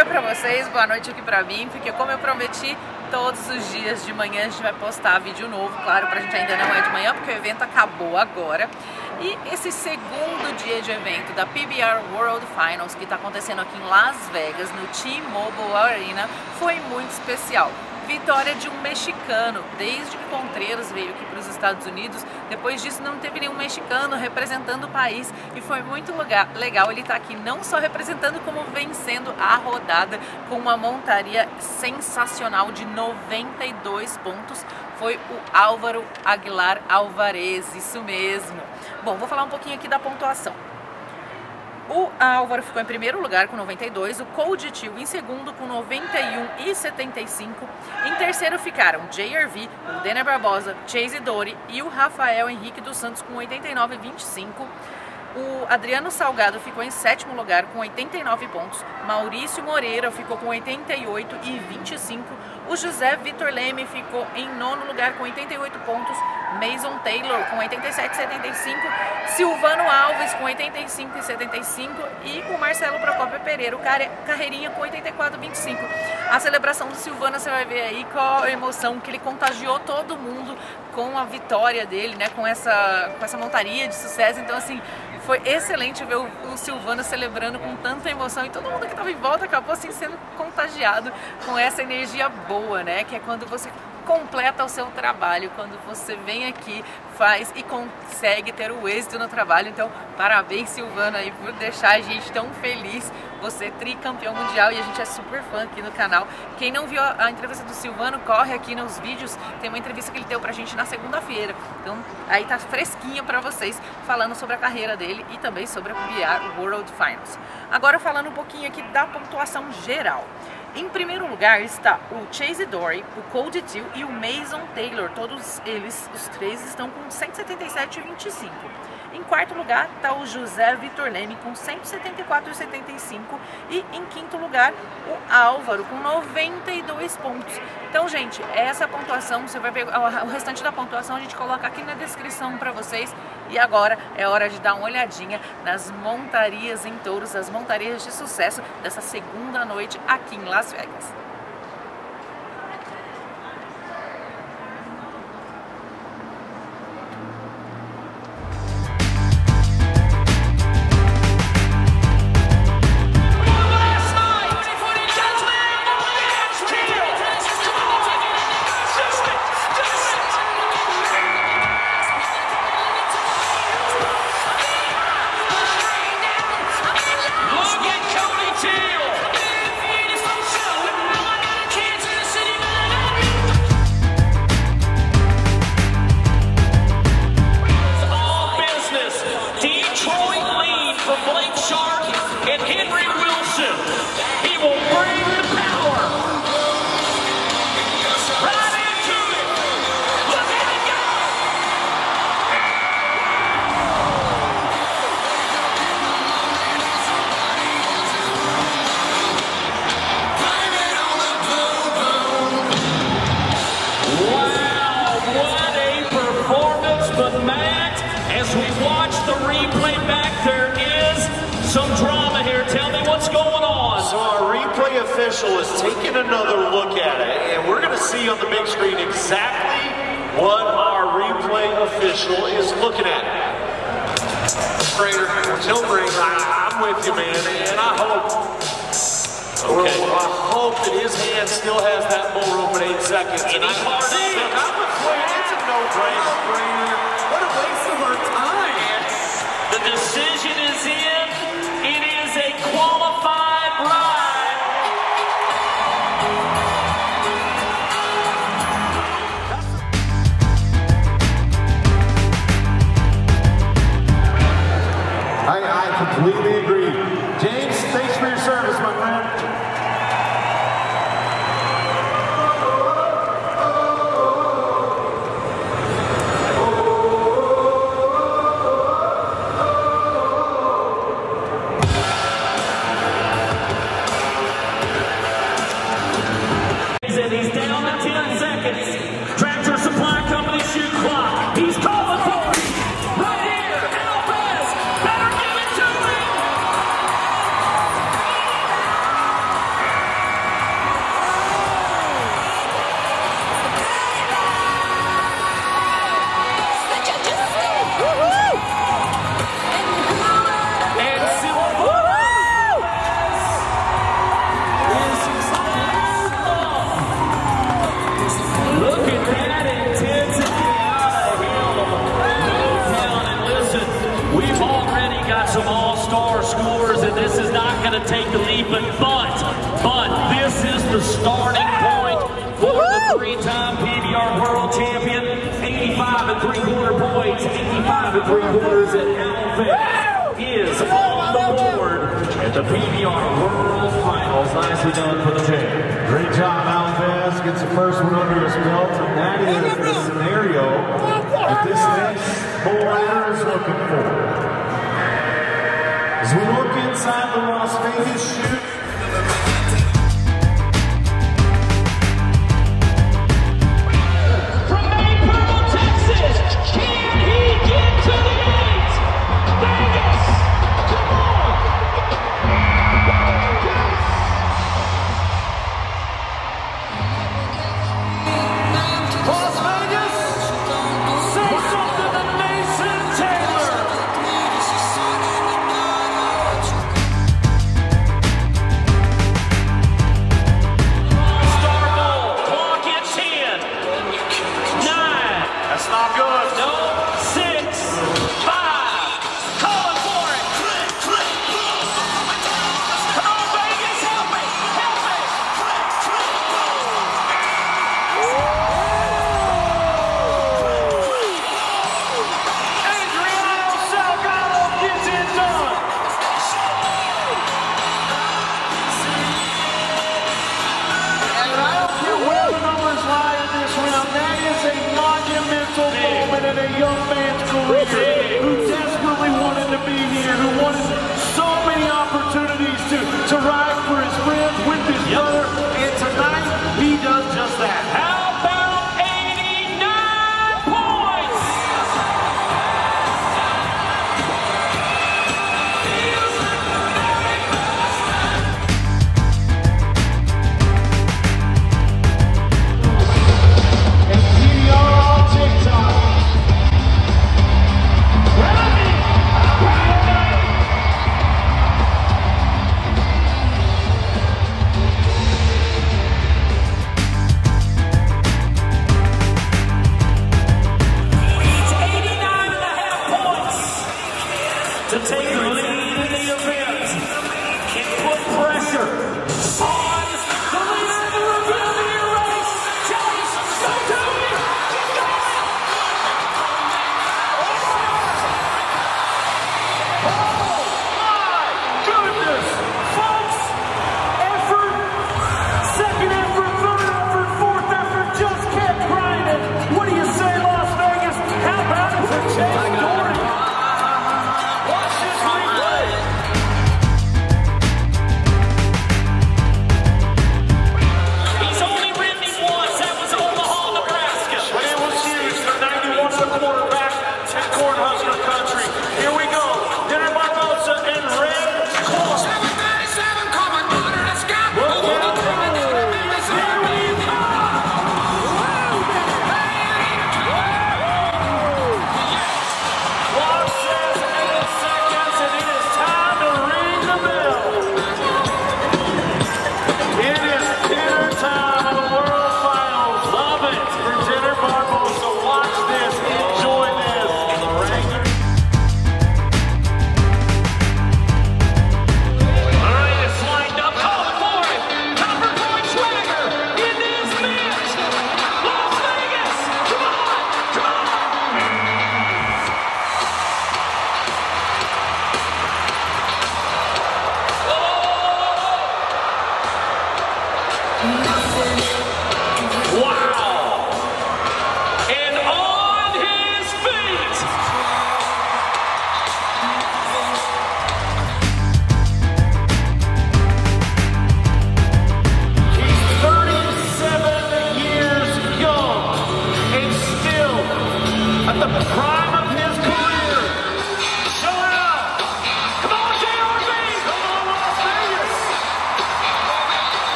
dia pra vocês, boa noite aqui pra mim, porque como eu prometi, todos os dias de manhã a gente vai postar vídeo novo, claro, pra gente ainda não é de manhã, porque o evento acabou agora. E esse segundo dia de evento da PBR World Finals, que está acontecendo aqui em Las Vegas, no T-Mobile Arena, foi muito especial. Vitória de um mexicano, desde que Contreras veio aqui para os Estados Unidos. Depois disso não teve nenhum mexicano representando o país e foi muito legal ele estar aqui não só representando, como vencendo a rodada com uma montaria sensacional de 92 pontos. Foi o Álvaro Aguilar Alvarez, isso mesmo. Bom, vou falar um pouquinho aqui da pontuação. O Álvaro ficou em primeiro lugar com 92, o Cody Tio em segundo com 91,75. Em terceiro ficaram JRV, o Denner Barbosa, Chase Dory e o Rafael Henrique dos Santos com 89,25. O Adriano Salgado ficou em sétimo lugar com 89 pontos, Maurício Moreira ficou com 88,25, o José Vitor Leme ficou em nono lugar com 88 pontos, Mason Taylor com 87,75, Silvano Alves com 85,75 e o Marcelo Procópio Pereira, o Carreirinha com 84,25. A celebração do Silvano, você vai ver aí qual a emoção que ele contagiou todo mundo com a vitória dele, né, com essa montaria de sucesso. Então assim, foi excelente ver o Silvano celebrando com tanta emoção e todo mundo que estava em volta acabou assim sendo contagiado com essa energia boa, né? Que é quando você completa o seu trabalho, quando você vem aqui, faz e consegue ter o êxito no trabalho. Então, parabéns, Silvano, aí por deixar a gente tão feliz. Você é tricampeão mundial e a gente é super fã aqui no canal. Quem não viu a entrevista do Silvano, corre aqui nos vídeos, tem uma entrevista que ele deu pra gente na segunda-feira. Então, aí tá fresquinha pra vocês, falando sobre a carreira dele e também sobre a PBR World Finals. Agora falando um pouquinho aqui da pontuação geral. Em primeiro lugar está o Chase Dory, o Cody Tio e o Mason Taylor. Todos eles, os três, estão com 177,25. Em quarto lugar está o José Vitor Leme com 174,75 e em quinto lugar o Álvaro com 92 pontos. Então, gente, essa pontuação, você vai ver o restante da pontuação, a gente coloca aqui na descrição para vocês. E agora é hora de dar uma olhadinha nas montarias em touros, as montarias de sucesso dessa segunda noite aqui em Las Vegas. Official is taking another look at it, and we're going to see on the big screen exactly what our replay official is looking at. Trainer, Tim Green, I'm with you, man, and I hope, I hope that his hand still has that bull rope at 8 seconds. And I'm afraid it's a no-brainer. What a waste of our time. The decision is in. It is a qualified ride. I completely agree. James, thanks for your service, my friend. take the lead, but this is the starting point for the three-time PBR World Champion. 85 3/4 points, 85 3/4 at Alves is on the board at the PBR World Finals. Nicely done for the team. Great job, Alves gets the first one under his belt, and that is the scenario that this next bull rider is looking for. As we look inside the Las Vegas chute, From Maypearl, Texas, can he get to the 8? Vegas, come on! Las Vegas, say something to Mason Taylor! Star Bowl, clock at 10, 9, that's not good. no, 6, 5, calling for it. Come on, Vegas, help me, help me. Adriano Salgado gets it done. And I don't care where the numbers lie in this round, that is a monumental moment in a young man's career who desperately wanted to be here, who wanted so many opportunities to ride for his friends with his brother, and tonight he does just that. How about 89 points? And PBR on TikTok.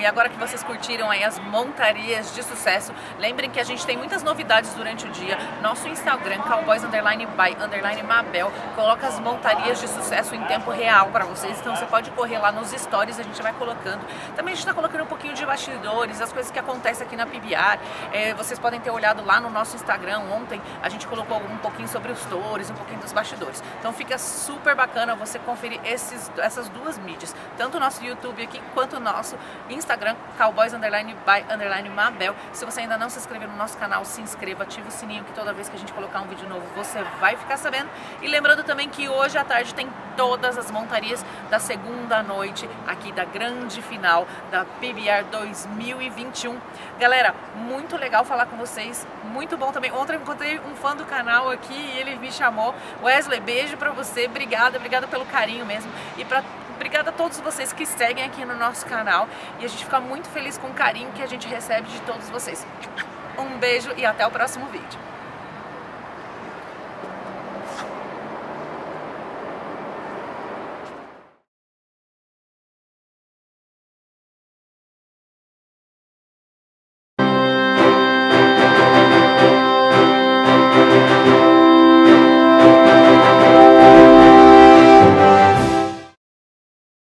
E agora que vocês curtiram aí as montarias de sucesso, lembrem que a gente tem muitas novidades durante o dia. Nosso Instagram, cowboys_by_mabel, coloca as montarias de sucesso em tempo real para vocês. Então você pode correr lá nos stories, a gente vai colocando. Também a gente está colocando um pouquinho de bastidores, as coisas que acontecem aqui na PBR. Vocês podem ter olhado lá no nosso Instagram. Ontem a gente colocou um pouquinho sobre os touros, um pouquinho dos bastidores. Então fica super bacana você conferir essas duas mídias, tanto o nosso YouTube aqui quanto o nosso Instagram, cowboys_by_mabel. Se você ainda não se inscreveu no nosso canal, se inscreva, ative o sininho que toda vez que a gente colocar um vídeo novo você vai ficar sabendo. E lembrando também que hoje à tarde tem todas as montarias da segunda noite aqui da grande final da PBR 2021. Galera, muito legal falar com vocês, muito bom também. Ontem eu encontrei um fã do canal aqui e ele me chamou. Wesley, beijo pra você, obrigada pelo carinho mesmo. E obrigada a todos vocês que seguem aqui no nosso canal. E a gente fica muito feliz com o carinho que a gente recebe de todos vocês. Um beijo e até o próximo vídeo.